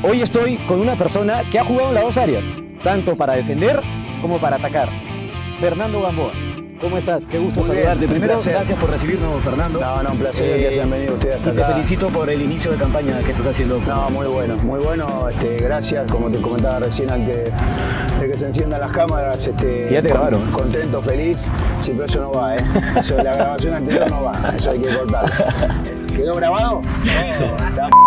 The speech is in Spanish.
Hoy estoy con una persona que ha jugado en las dos áreas, tanto para defender como para atacar. Fernando Gamboa. ¿Cómo estás? Qué gusto saludarte. Primero, gracias por recibirnos, Fernando. No, un placer que hayan venido ustedes hasta acá. Y te felicito por el inicio de campaña que estás haciendo. No, muy bueno, muy bueno. Gracias, como te comentaba recién antes de que se enciendan las cámaras. Ya te grabaron. Contento, feliz. Sí, pero eso no va, ¿eh? Eso de la grabación anterior no va. Eso hay que cortar. ¿Quedó grabado?